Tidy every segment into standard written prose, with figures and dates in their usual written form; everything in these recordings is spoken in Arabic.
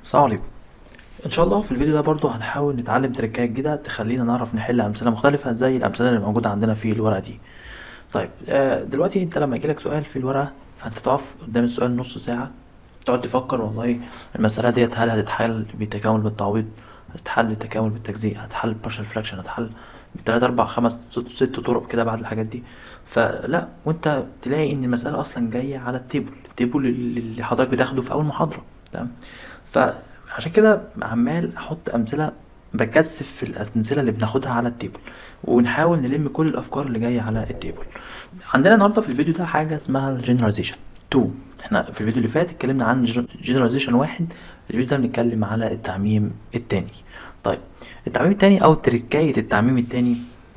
السلام عليكم. ان شاء الله في الفيديو ده برضو هنحاول نتعلم تريكات جديده تخلينا نعرف نحل امثله مختلفه زي الامثله اللي موجوده عندنا في الورقه دي. طيب دلوقتي انت لما يجيلك سؤال في الورقه فانت تقف قدام السؤال نص ساعه، تقعد تفكر والله المساله ديت هل هتتحل بالتكامل بالتعويض، هتتحل تكامل بالتجزيء، هتحل partial fraction، هتحل بتلات اربع خمس ست طرق كده بعد الحاجات دي. فلا، وانت تلاقي ان المساله اصلا جايه على التيبل اللي حضرتك بتاخده في اول محاضره. تمام. فعشان كده عمال احط امثله، بكثف في الامثله اللي بناخدها على التيبل ونحاول نلم كل الافكار اللي جايه على التيبل. عندنا النهارده في الفيديو ده حاجه اسمها الجنراليزيشن 2. احنا في الفيديو اللي فات اتكلمنا عن جنراليزيشن 1، الفيديو ده بنتكلم على التعميم التاني. طيب التعميم التاني او تركايه التعميم التاني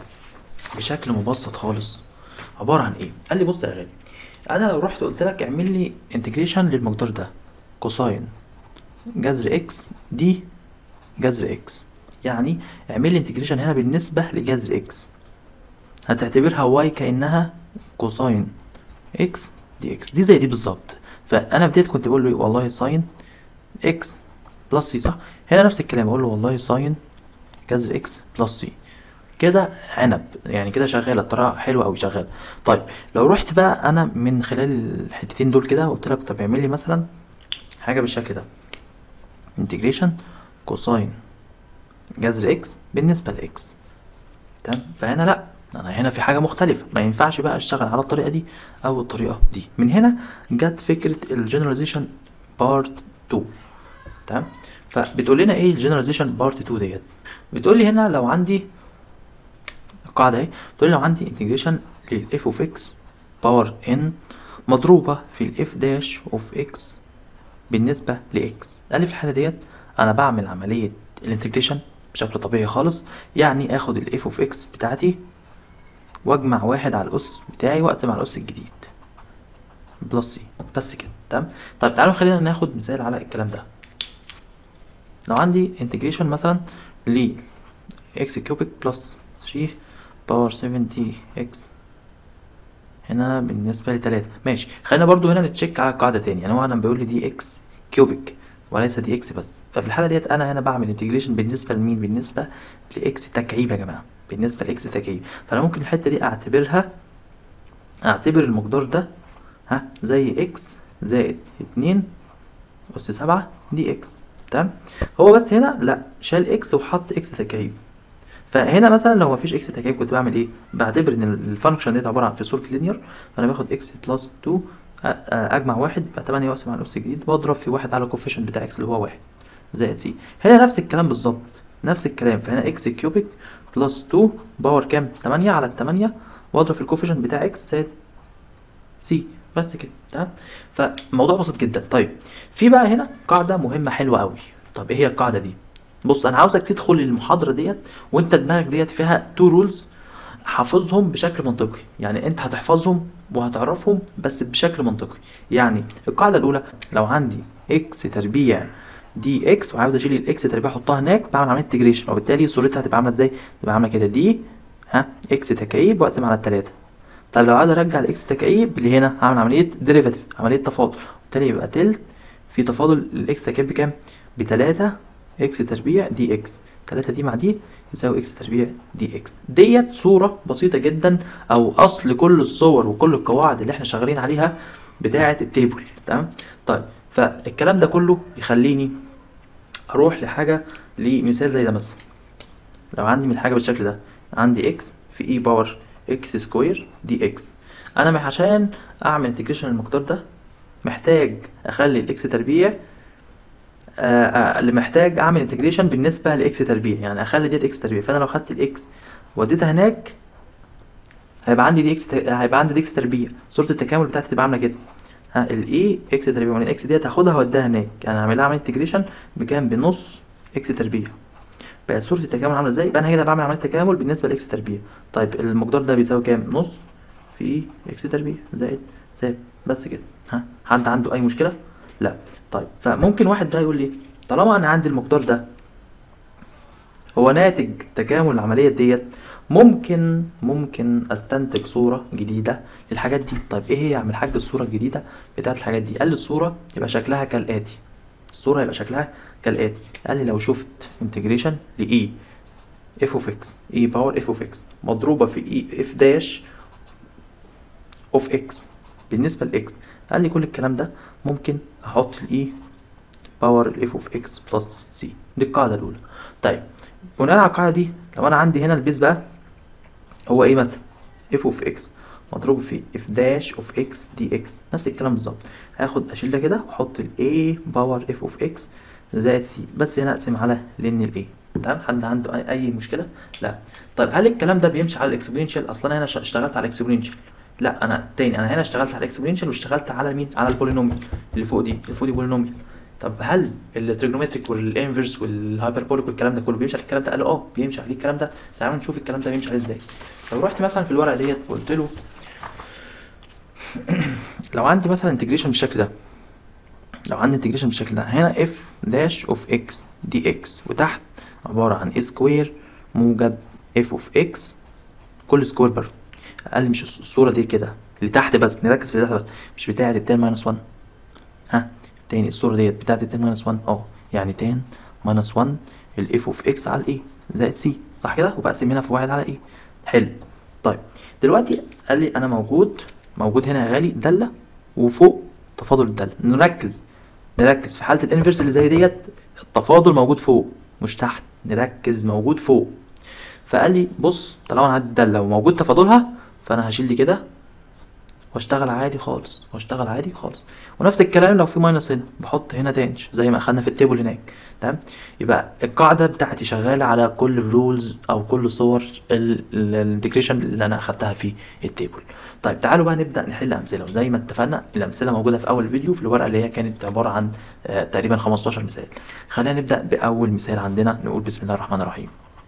بشكل مبسط خالص عباره عن ايه؟ قال لي بص يا غالي، انا لو رحت قلت لك اعمل لي انتجريشن للمقدار ده كوساين جذر اكس دي جذر اكس، يعني اعمل لي انتجريشن هنا بالنسبه لجذر اكس، هتعتبرها واي كانها كوساين اكس دي اكس، دي زي دي بالظبط. فانا بديت كنت بقول له والله ساين اكس بلس سي، صح؟ هنا نفس الكلام اقول له والله ساين جذر اكس بلس سي. كده عنب، يعني كده شغاله الطريقه حلوه قوي شغاله. طيب لو رحت بقى انا من خلال الحتتين دول كده قلت لك طب اعمل لي مثلا حاجه بالشكل ده، انتجريشن كوساين جذر اكس بالنسبه لاكس. تمام. فهنا لا، انا هنا في حاجه مختلفه، ما ينفعش بقى اشتغل على الطريقه دي او الطريقه دي. من هنا جت فكره الجنراليزيشن بارت 2. تمام. فبتقول لنا ايه الجنراليزيشن بارت 2 ديت؟ بتقول لي هنا لو عندي القاعده اهي، بتقول لي لو عندي انتجريشن للاف اوف اكس باور ان مضروبه في الاف داش اوف اكس بالنسبه لاكس. قال لي في الحاله ديت انا بعمل عمليه الانتجريشن بشكل طبيعي خالص، يعني اخد الاف اوف اكس بتاعتي واجمع واحد على الاس بتاعي واقسم على الاس الجديد بلس سي، بس كده. تمام. طيب تعالوا خلينا ناخد مثال على الكلام ده. لو عندي انتجريشن مثلا ل اكس كيوبيك بلس 3 باور 70 اكس هنا بالنسبه لتلاتة، ماشي. خلينا برضو هنا نتشيك على القاعده تاني، يعني هو انا بيقول لي دي اكس كيوبيك وليس دي اكس بس. ففي الحاله ديت انا هنا بعمل انتجريشن بالنسبه لمين؟ بالنسبه لاكس تكعيب يا جماعه، بالنسبه لاكس تكعيب. فانا ممكن الحته دي اعتبر المقدار ده زي اكس زائد 2 اس 7 دي اكس. تمام. هو بس هنا لا، شال اكس وحط اكس تكعيب. فهنا مثلا لو مفيش اكس تكعيب كنت بعمل ايه؟ بعتبر ان الفانكشن ديت عباره عن في صوره لينير، فانا باخد اكس بلس 2 اجمع واحد يبقى 8 واقسم على الاس الجديد واضرب في واحد على الكوفيشنت بتاع اكس اللي هو واحد زائد سي. هنا نفس الكلام بالظبط، نفس الكلام. فهنا اكس كيوبيك بلس 2 باور كام؟ 8 على التمانية واضرب في الكوفيشنت بتاع اكس زائد سي، بس كده. تمام. فالموضوع بسيط جدا. طيب في بقى هنا قاعده مهمه حلوه قوي. طب ايه هي القاعده دي؟ بص انا عاوزك تدخل المحاضره ديت وانت دماغك ديت فيها تو رولز حافظهم بشكل منطقي، يعني انت هتحفظهم وهتعرفهم بس بشكل منطقي. يعني القاعده الاولى، لو عندي اكس تربيع دي اكس وعاوز اشيل الاكس تربيع احطها هناك، بعمل عمليه انتجريشن، وبالتالي صورتها هتبقى عامله ازاي؟ تبقى عامله كده، دي اكس تكعيب واقسم على التلاته. طيب لو عايز ارجع الاكس تكعيب لهنا هعمل عمليه ديريفاتيف، عمليه تفاضل، وبالتالي يبقى تلت في تفاضل الاكس تكعيب بكام؟ بتلاتة اكس تربيع دي اكس. تلاتة دي مع دي يساوي اكس تربيع دي اكس. ديت صورة بسيطة جدا او اصل كل الصور وكل القواعد اللي احنا شغالين عليها بتاعة التيبل. تمام. طيب فالكلام ده كله يخليني اروح لحاجة لمثال زي ده. مثلا لو عندي من حاجة بالشكل ده، عندي اكس في اي باور اكس سكوير دي اكس، انا عشان اعمل انتجريشن المقدار ده محتاج اخلي الاكس تربيع اللي محتاج اعمل انتجريشن بالنسبه لاكس تربيع، يعني اخلي ديت اكس تربيع. فانا لو خدت الاكس وديتها هناك هيبقى عندي دي اكس هيبقى عندي دي اكس تربيع، صوره التكامل بتاعتي تبقى عامله كده، الاي اكس تربيع، ومن الاكس ديت هاخدها واديها هناك، يعني هعملها عمليه انتجريشن بكام؟ بنص اكس تربيع. بقت صوره التكامل عامله ازاي؟ يبقى انا كده بعمل عمليه تكامل بالنسبه لاكس تربيع. طيب المقدار ده بيساوي كام؟ نص في اي اكس تربيع زائد سالب، بس كده. حد عنده اي مشكله؟ لا. طيب فممكن واحد ده يقول لي طالما انا عندي المقدار ده هو ناتج تكامل العمليه ديت، ممكن استنتج صوره جديده للحاجات دي. طيب ايه هي يا عم الحاج الصوره الجديده بتاعت الحاجات دي؟ قال لي الصوره يبقى شكلها كالاتي. الصوره هيبقى شكلها كالاتي. قال لي لو شفت انتجريشن ل e اف اوف اكس اي باور اف اوف اكس مضروبه في اي اف داش اوف اكس بالنسبه لاكس، قال لي كل الكلام ده ممكن احط الاي باور الاف اوف اكس بلس سي. دي القاعده الاولى. طيب بناء على القاعده دي لو انا عندي هنا البيز بقى هو ايه مثلا اف اوف اكس مضروب في اف داش اوف اكس دي اكس، نفس الكلام بالظبط. هاخد اشيل ده كده واحط الاي باور اف اوف اكس زائد سي، بس هنا اقسم على لن الاي. تمام؟ حد عنده اي مشكله؟ لا. طيب هل الكلام ده بيمشي على الاكسبوننشال؟ اصلا انا هنا اشتغلت على الاكسبوننشال. لا انا تاني، انا هنا اشتغلت على الاكسبوننشال واشتغلت على مين؟ على البولينوميال اللي فوق دي، اللي فوق دي بولينوميال. طب هل التريجونومتريك والانفرس والهايبربوليك والكلام ده كله بيمشي على الكلام ده؟ قال بيمشي عليه الكلام ده. تعالوا نشوف الكلام ده بيمشي عليه ازاي. لو رحت مثلا في الورقه ديت وقلت له لو عندي مثلا انتجريشن بالشكل ده، لو عندي انتجريشن بالشكل ده، هنا اف داش اوف اكس دي اكس وتحت عباره عن اي سكوير موجب اف اوف اكس كل سكوير برضه. قال لي مش الصوره دي كده اللي تحت بس، نركز في اللي تحت بس، مش بتاعه التان ماينس 1. ها تاني الصوره ديت بتاعه التان ماينس 1، يعني تان ماينس 1 الاف اوف اكس على الايه زائد سي، صح كده؟ وبقسم هنا في واحد على ايه. حلو. طيب دلوقتي قال لي انا موجود هنا يا غالي داله وفوق تفاضل الداله. نركز في حاله الانفرس اللي زي ديت التفاضل موجود فوق مش تحت، نركز موجود فوق. فقال لي بص طالما انا عندي الداله وموجود تفاضلها فانا هشيل دي كده واشتغل عادي خالص، ونفس الكلام لو في ماينس هنا بحط هنا تانج زي ما اخدنا في التيبل هناك. تمام؟ يبقى القاعده بتاعتي شغاله على كل الرولز او كل صور الانتجريشن اللي انا اخدتها في التيبل. طيب تعالوا بقى نبدا نحل امثله، وزي ما اتفقنا الامثله موجوده في اول فيديو في الورقه اللي هي كانت عباره عن تقريبا 15 مثال. خلينا نبدا باول مثال عندنا، نقول بسم الله الرحمن الرحيم.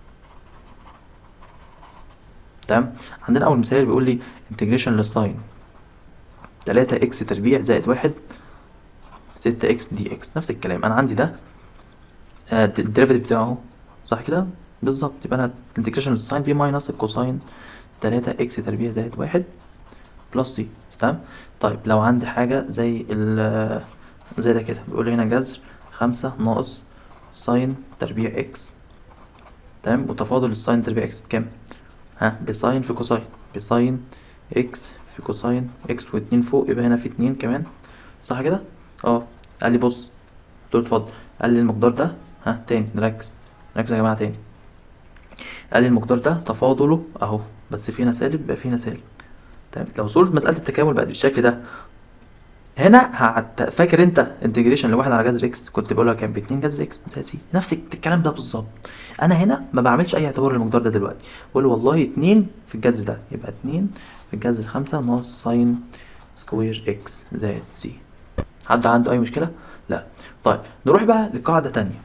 تمام؟ عندنا اول مثال بيقول لي انتجريشن للساين 3 اكس تربيع زائد 1 6 اكس دي اكس. نفس الكلام انا عندي ده الديريفيتيف بتاعه اهو، صح كده؟ بالظبط. يبقى انا الانتجريشن للساين بي ماينس الكوساين 3 اكس تربيع زائد 1 بلس سي. تمام؟ طيب لو عندي حاجه زي ده كده بيقول لي هنا جذر 5 ناقص ساين تربيع اكس. تمام؟ وتفاضل الساين تربيع اكس بكام؟ بساين في كوساين، بساين اكس في كوساين اكس و2 فوق، يبقى هنا في 2 كمان، صح كده؟ قال لي بص، قلت له اتفضل. قال لي المقدار ده تاني نركز يا جماعه تاني. قال لي المقدار ده تفاضله اهو، بس في هنا سالب يبقى في هنا سالب. تمام؟ لو صوره مساله التكامل بقت بالشكل ده، هنا فاكر انت انتجريشن لواحد على جذر اكس كنت بقولها كان ب2 جذر اكس زائد سي، نفس الكلام ده بالظبط. انا هنا ما بعملش اي اعتبار للمقدار ده دلوقتي، بقول والله 2 في الجذر ده يبقى 2 في الجذر 5 ناقص ساين سكوير اكس زائد سي. حد عنده اي مشكله؟ لا. طيب نروح بقى لقاعده تانية،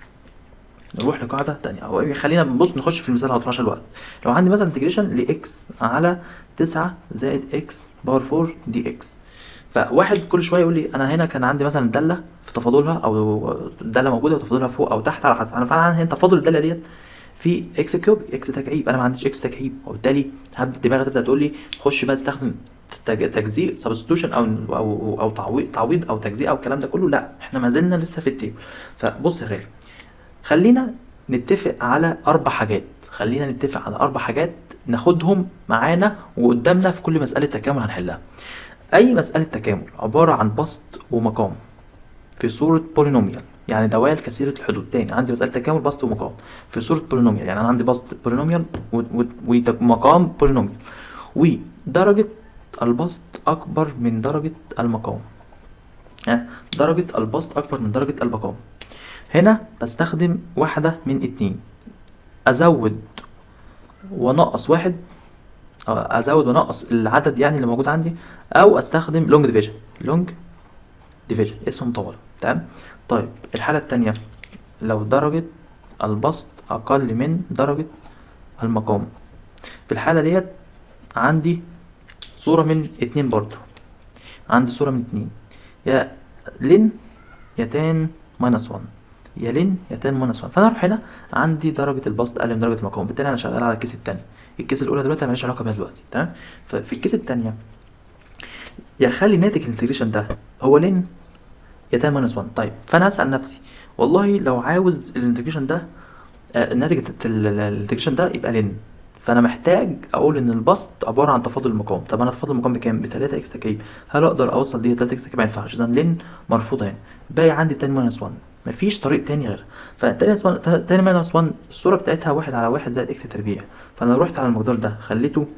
او خلينا نبص نخش في المثال على طول عشان الوقت. لو عندي مثلا انتجريشن لاكس على 9 زائد اكس باور 4 دي اكس، فواحد كل شويه يقول لي انا هنا كان عندي مثلا داله في تفاضلها او الداله موجوده وتفاضلها فوق او تحت على حسب، انا فعلا هنا تفاضل الداله ديت في اكس كيوب اكس تكعيب، انا ما عنديش اكس تكعيب، وبالتالي دماغي تبدا تقول لي خش بقى استخدم تجزيء سبستيوشن او تعويض او تجزيء او الكلام ده كله. لا احنا ما زلنا لسه في التيبل. فبص يا غالي، خلينا نتفق على 4 حاجات، ناخدهم معانا وقدامنا في كل مساله تكامل هنحلها. اي مساله تكامل عباره عن بسط ومقام في صوره بولينوميال، يعني دوال كثيره الحدود. تاني عندي مساله تكامل بسط ومقام في صوره بولينوميال، يعني انا عندي بسط بولينوميال ومقام بولينوميال، ودرجه البسط اكبر من درجه المقام. درجه البسط اكبر من درجه المقام. هنا بستخدم واحده من 2، ازود ونقص واحد، ازود ونقص العدد يعني اللي موجود عندي، او استخدم لونج ديفيجن اسم مطول. تمام؟ طيب الحاله الثانيه لو درجه البسط اقل من درجه المقام، في الحاله ديت عندي صوره من 2 برضو، يا لن يا تان ماينس 1، يا لن يا تان ماينس 1. فانا اروح هنا عندي درجه البسط اقل من درجه المقام، بالتالي انا شغال على الكيس الثاني. الكيس الاولى دلوقتي ماليش علاقه بيها دلوقتي. تمام؟ ففي الكيس الثانيه يا خلي ناتج الانتجريشن ده هو لن يا تان ماينس 1. طيب فانا هسال نفسي والله لو عاوز الانتجريشن ده الناتج الانتجريشن ده يبقى لن، فانا محتاج اقول ان البسط عباره عن تفاضل المقام. طب انا تفاضل المقام بكام؟ ب 3 اكس تكعيب. هل اقدر اوصل دي 3 اكس تكعيب؟ ما ينفعش، اذا لن مرفوضه هنا. باقي عندي تاني ماينس 1، مفيش طريق تاني غير. تاني ماينس 1 الصوره بتاعتها 1 على 1 زائد اكس تربيع. فانا لو رحت على المقدار ده خليته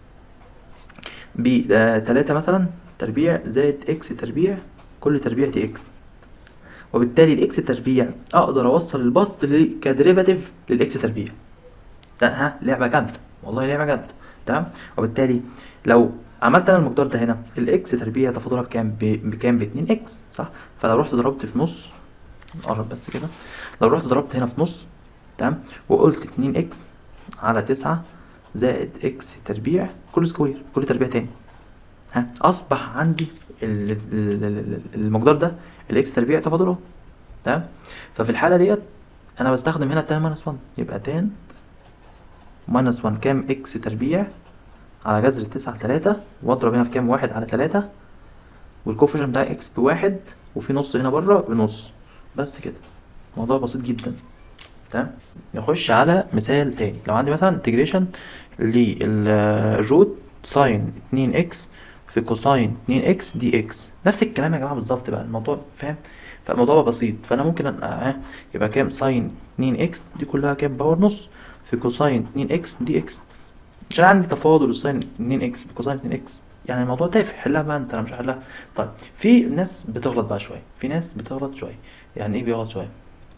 ب 3 مثلا تربيع زائد اكس تربيع، كل تربيع دي اكس، وبالتالي الاكس تربيع اقدر اوصل البسط كديريفاتيف للاكس تربيع. ده لعبه جامده، والله لعبه جامده. تمام. وبالتالي لو عملت انا المقدار ده هنا، الاكس تربيع تفاضلها بكام؟ بكام؟ ب 2 اكس، صح؟ فلو رحت ضربت في نص، نقرب بس كده، لو رحت ضربت هنا في نص، تمام، وقلت 2 اكس على 9 زائد اكس تربيع كل سكوير، كل تربيع تاني، اصبح عندي المقدار ده الاكس تربيع تفاضله. تمام. ففي الحاله ديت انا بستخدم هنا تان ماينس 1، يبقى تان ماينس 1 كام؟ اكس تربيع على جذر 9 3، واضرب هنا في كام؟ 1 على 3، والكوفيشنت بتاع اكس بواحد، وفي نص هنا بره بنص. بس كده، موضوع بسيط جدا. تمام. نخش على مثال تاني. لو عندي مثلا انتجريشن للروت ساين 2 اكس في كوساين 2 اكس دي اكس، نفس الكلام يا جماعه بالظبط بقى الموضوع، فاهم؟ فالموضوع بقى بسيط. فانا ممكن يبقى كام؟ ساين 2 اكس دي كلها كام؟ باور نص في كوساين 2 اكس دي اكس، عشان عندي تفاضل الساين 2 اكس بكوساين 2 اكس. يعني الموضوع تافه، حلها بقى انت، انا مش هحلها. طيب في ناس بتغلط بقى شويه، في ناس بتغلط شويه. يعني ايه بيغلط شويه؟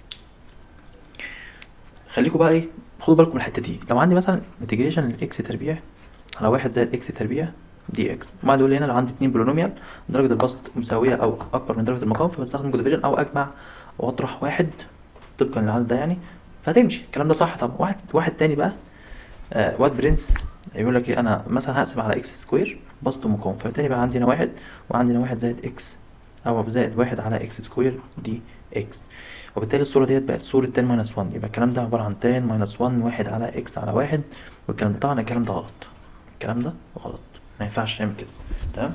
خليكوا بقى ايه، خدوا بالكم من الحته دي. لو عندي مثلا انتجريشن للاكس تربيع على 1 زائد اكس تربيع دي اكس، وبعد يقول لي هنا لو عندي 2 بولينوميال درجه البسط مساويه او اكبر من درجه المقام، فبستخدم جود ديفيجن او اجمع واطرح واحد طبقا للعدد ده يعني، فهتمشي الكلام ده صح. طب واحد تاني بقى، واد برنس يقول لك ايه، انا مثلا هقسم على اكس سكوير بسط ومقام، فبالتالي بقى عندي هنا واحد، وعندي هنا واحد زائد اكس، او زائد واحد على اكس سكوير دي اكس، وبالتالي الصورة ديت بقت صورة تان ماينس 1. يبقى الكلام ده عبارة عن تان ماينس 1 واحد على اكس على واحد، والكلام ده طبعا الكلام ده غلط، الكلام ده غلط، ما ينفعش نعمل كده. تمام.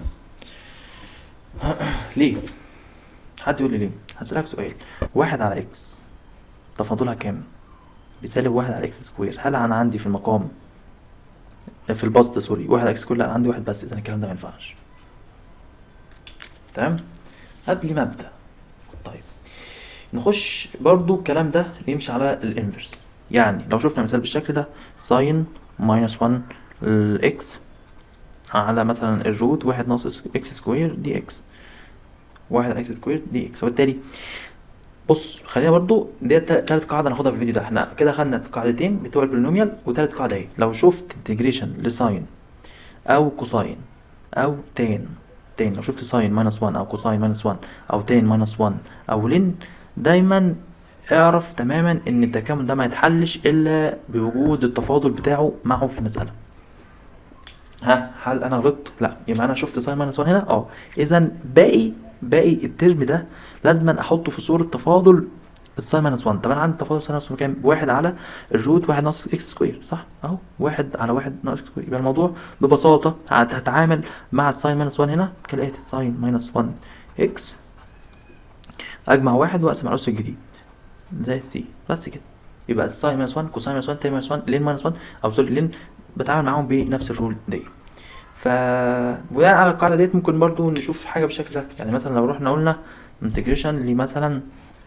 ليه؟ حد يقول لي ليه؟ هسألك سؤال، واحد على اكس تفاضلها كام؟ بسالب واحد على اكس سكوير. هل انا عندي في المقام في البسط سوري واحد على اكس سكوير؟ لا، انا عندي واحد بس، اذا الكلام ده ما ينفعش. تمام. قبل ما ابدا، طيب نخش برضو الكلام ده يمشي على الانفرس. يعني لو شفنا مثال بالشكل ده، ساين ماينس 1 الاكس على مثلا الروت واحد ناقص اكس سكوير دي اكس، واحد على اكس سكوير دي اكس. وبالتالي بص، خلينا برضو دي تالت قاعدة ناخدها في الفيديو ده. احنا كده خدنا القاعدتين بتوع البولينوميال، وتالت قاعدة اهي. لو شفت انتجريشن لساين او كوساين او تان، لو شفت ساين ماينس 1 او كوساين ماينس 1 او تان ماينس 1 او لين، دايما اعرف تماما ان التكامل ده ما يتحلش الا بوجود التفاضل بتاعه معه في المسألة. هل انا غلطت؟ لا. يبقى انا شفت ساين ماينس 1 هنا، اذا باقي الترم ده لازم احطه في صورة تفاضل الساين ماينس 1. طب انا عندي تفاضل ساين ماينس 1 كام؟ بواحد على الروت واحد ناقص اكس سكوير، صح؟ اهو واحد على واحد ناقص اكس سكوير. يبقى الموضوع ببساطة هتعامل مع الساين ماينس 1 هنا كالاتي، ساين ماينس 1 اكس اجمع واحد واقسم على الأس الجديد زائد سي، بس كده. يبقى الساين ماينس 1 كوساين ماينس 1 تان ماينس 1 لين ماينس 1 او سوري لين، بتعامل معاهم بنفس الرول دي. ف بناء على القاعدة ديت ممكن برضو نشوف حاجة بالشكل ده. يعني مثلا لو رحنا قلنا انتجريشن لمثلا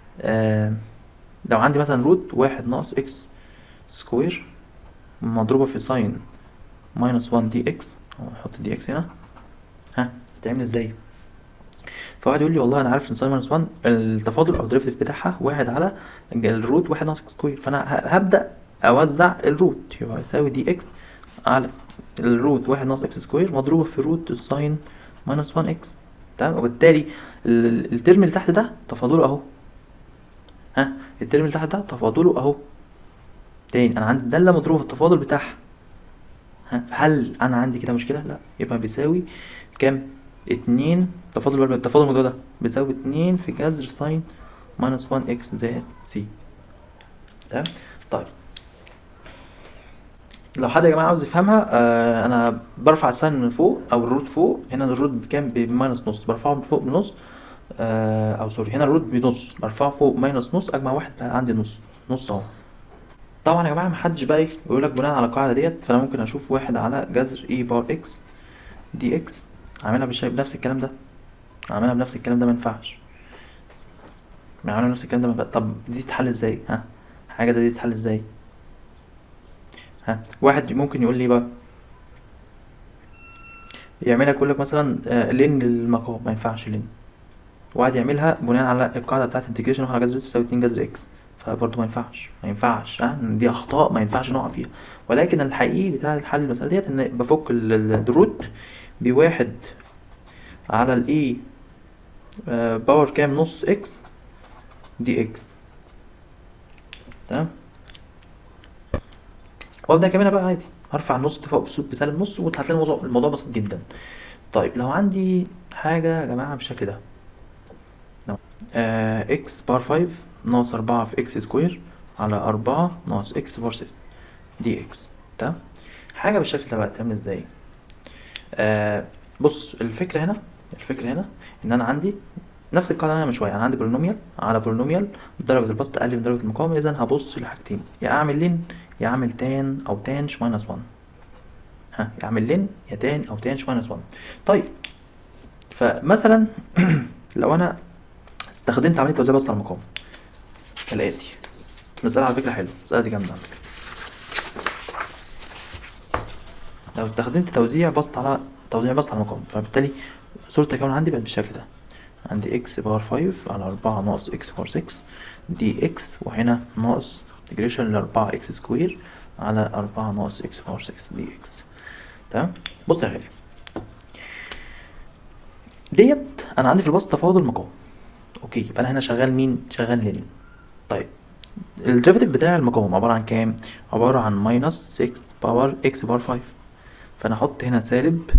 لو عندي مثلا روت واحد ناقص اكس سكوير مضروبة في ساين ماينس 1 دي اكس، احط دي اكس هنا، تعمل ازاي؟ فواحد يقول لي والله انا عارف ان ساين ماينس 1 التفاضل او الديريفيتيف بتاعها واحد على الروت واحد ناقص اكس سكوير، فانا هبدا اوزع الروت، يبقى يساوي دي اكس على الروت واحد ناقص اكس سكوير مضروبه في روت الساين ماينس 1 اكس. تمام. وبالتالي الترم اللي تحت ده تفاضله اهو، الترم اللي تحت ده تفاضله اهو. تاني انا عندي داله مضروبه في التفاضل بتاعها، هل انا عندي كده مشكله؟ لا. يبقى بيساوي كام؟ 2 تفاضل الموضوع ده بيساوي 2 في جذر ساين ماينس 1 اكس زائد سي. تمام. طيب لو حد يا جماعه عاوز يفهمها، انا برفع الساين من فوق او الروت فوق، هنا الروت بكام؟ بماينس نص، برفعه من فوق بنص، او سوري، هنا الروت بنص مرفوع فوق ماينس نص، اجمع واحد بقى عندي نص. نص اهو. طبعا يا جماعه محدش بقى يقول لك بناء على القاعده ديت، فانا ممكن اشوف واحد على جذر اي بار اكس دي اكس، عاملها بنفس الكلام ده، عاملها بنفس الكلام ده، ما ينفعش. عاملها بنفس الكلام ده ما ينفعش. طب دي تتحل ازاي؟ ها، حاجه زي دي تتحل ازاي؟ ها، واحد ممكن يقول لي بقى يعملها، يقول لك مثلا لين للمقام، ما ينفعش لين. وقعد يعملها بناء على القاعده بتاعه انتجريشن، واحد على جذر اكس بيساوي 2 جذر اكس، فبرضه ما ينفعش، ما ينفعش. دي اخطاء ما ينفعش نقع فيها. ولكن الحقيقي بتاع الحل المسألة ديت ان بفك الروت بواحد على الاي باور كام نص اكس دي اكس. تمام. وابدا كمان بقى عادي هرفع النص دي فوق بسالب نص، وهتلاقي الموضوع بسيط جدا. طيب لو عندي حاجه يا جماعه بالشكل ده، اكس بار 5 ناقص 4 في اكس سكوير على 4 ناقص اكس بار 6 دي اكس. تمام. حاجه بالشكل ده بقى تعمل ازاي؟ بص، الفكره هنا ان انا عندي نفس القاعده اللي انا من شويه، انا عندي بولينوميال على بولينوميال درجه البسط اقل من درجه المقاومه، اذا هبص لحاجتين، يا اعمل لين يا اعمل تان او تانش ماينس 1. ها، يا اعمل لين يا تان او تانش ماينس 1. طيب فمثلا لو انا استخدمت عمليه توزيع بسط على المقاومه كالاتي، مسألة على فكرة حلوة، المسألة دي جامدة على فكرة. لو استخدمت توزيع بسط على مقاومة، فبالتالي صورة التكامل عندي بقت بالشكل ده، عندي اكس باور 5 على 4 ناقص اكس باور 6 دي اكس، وهنا ناقص انتجريشن ل 4 اكس سكوير على 4 ناقص اكس باور 6 دي اكس. تمام. بص يا غالي، ديت انا عندي في البسط تفاضل مقاومة، اوكي، يبقى انا هنا شغال مين؟ شغال لين. طيب الديريفاتيف بتاع المقاومة عبارة عن كام؟ عبارة عن ماينس 6 باور اكس باور 5، فانا احط هنا سالب،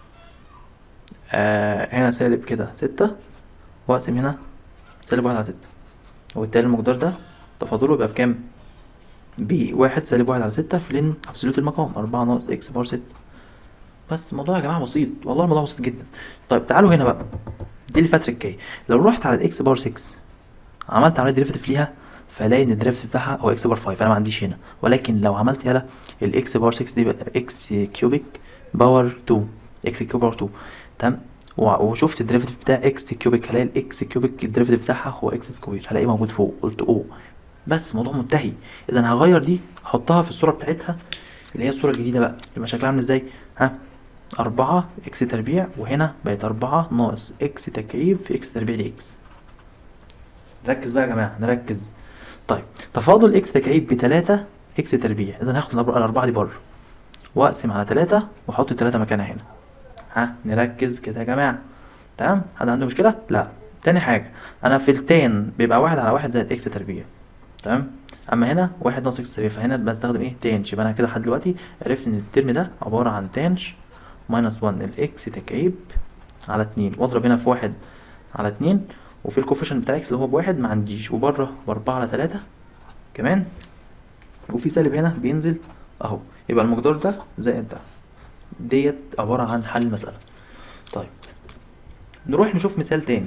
هنا سالب كده 6، واقسم هنا سالب 1 على 6، وبالتالي المقدار ده تفاضله يبقى بكام؟ بواحد سالب 1 على 6 في لين ابسوليوت المقام 4 ناقص اكس باور 6. بس الموضوع يا جماعة بسيط، والله الموضوع بسيط جدا. طيب تعالوا هنا بقى، دي اللي فاتت الجاي، لو رحت على الاكس باور 6 عملت عملية ديريفاتيف ليها، فلاقي ان الديريفاتيف بتاعها هو اكس باور 5، انا ما عنديش هنا. ولكن لو عملت يلا الاكس باور 6 دي بقى اكس كيوبيك باور 2، اكس كيوب باور 2. تمام. وشفت الديريفاتيف بتاع اكس كيوبيك، هلاقي الاكس كيوبيك الديريفاتيف بتاعها هو اكس سكوير، هلاقيه موجود فوق، قلت او. بس الموضوع منتهي. اذا هغير دي احطها في الصوره بتاعتها اللي هي الصوره الجديده بقى، يبقى شكلها عامل ازاي؟ ها، 4 اكس تربيع، وهنا بقت 4 ناقص اكس تكعيب في اكس تربيع دي اكس. نركز بقى يا جماعه، نركز. طيب تفاضل اكس تكعيب بتلاتة اكس تربيع، اذا هاخد الاربعه دي بره واقسم على 3 واحط التلاتة مكانها هنا. ها، نركز كده يا جماعه. تمام. حد عنده مشكله؟ لا. تاني حاجه، انا في التان بيبقى 1 على 1 زائد اكس تربيع. تمام. اما هنا 1 ناقص اكس تربيع، فهنا بستخدم ايه؟ تانش. يبقى انا كده لحد دلوقتي عرفت ان الترم ده عباره عن تانش ماينس 1 الاكس تكعيب على 2، واضرب هنا في 1 على 2، وفي الكوفيشن بتاع اكس اللي هو بواحد ما عنديش، وبره ب4 على 3 كمان، وفي سالب هنا بينزل اهو، يبقى المقدار ده زائد ده. ديت عبارة عن حل المسألة. طيب نروح نشوف مثال تاني.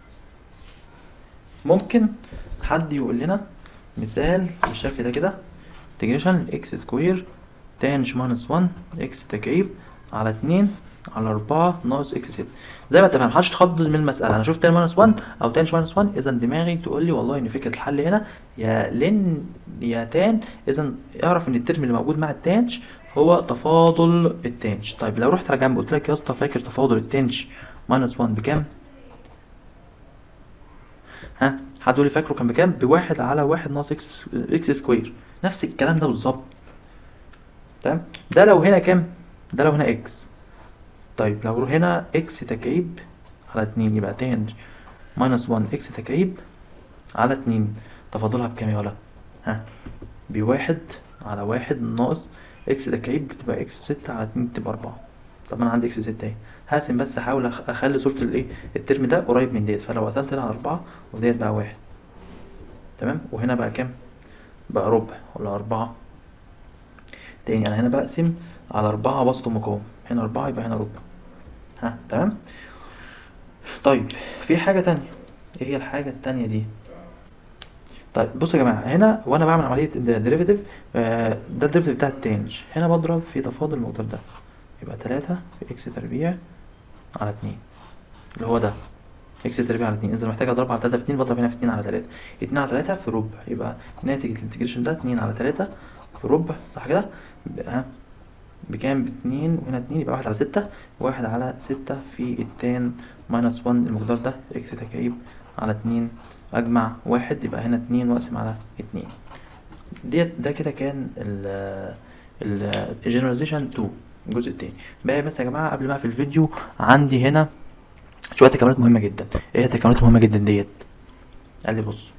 ممكن حد يقول لنا مثال بالشكل ده كده، انتجريشن اكس سكوير تانش ماينس 1 اكس تكعيب على 2 على 4 ناقص اكس 6. زي ما اتفقنا، محدش تخض من المسألة، انا شفت تان ماينس 1 او تانش ماينس 1، اذا دماغي تقول لي والله ان فكرة الحل هنا يا لن يا تان، اذا اعرف ان الترم اللي موجود مع التانش هو تفاضل التانش. طيب لو رحت على جنب قلت لك يا اسطى فاكر تفاضل التانش ماينس 1 بكام؟ ها، حد يقول لي فاكره كان بكام؟ بواحد على 1 ناقص اكس سكوير، نفس الكلام ده بالظبط. تمام. ده لو هنا كام؟ ده لو هنا اكس. طيب لو هنا اكس تكعيب على 2 يبقى تانج ماينس 1 اكس تكعيب على 2، تفاضلها بكام يا ولا؟ ها، بواحد على 1 ناقص اكس تكعيب بتبقى اكس 6 على 2 بتبقى 4. طب انا عندي اكس 6 اهي، هقسم بس احاول اخلي صورة الايه الترم ده قريب من ديت، فلو قسمت هنا على 4 وديت بقى 1. تمام. وهنا بقى كام؟ بقى ربع ولا 4 تاني، انا هنا بقسم على 4 بسط مقاوم، هنا 4 يبقى هنا ربع. ها، تمام. طيب في حاجة تانية، ايه هي الحاجة التانية دي؟ طيب بصوا يا جماعة، هنا وانا بعمل عملية ديريفيتيف، ده الديريفيتيف بتاع التانج، هنا بضرب في تفاضل المقدار ده، يبقى 3 في اكس تربيع على 2، اللي هو ده اكس تربيع على 2. اذا محتاج اضرب على 3 في 2 بضرب هنا في 2 على 3، 2 على 3 في ربع، يبقى ناتج الانتجريشن ده 2 على 3 في ربع، صح كده؟ ها بكام؟ ب2 وهنا 2، يبقى 1 على 6، 1 على 6 في التان ماينس 1 المقدار ده اكس تكعيب على 2 اجمع 1، يبقى هنا 2 واقسم على 2. ده كده كان الجنراليزيشن 2 الجزء التاني. بقى بس يا جماعه قبل ما اقفل الفيديو، عندي هنا شويه تكاملات مهمه جدا. ايه هي التكاملات المهمه جدا ديت؟ قال لي بص،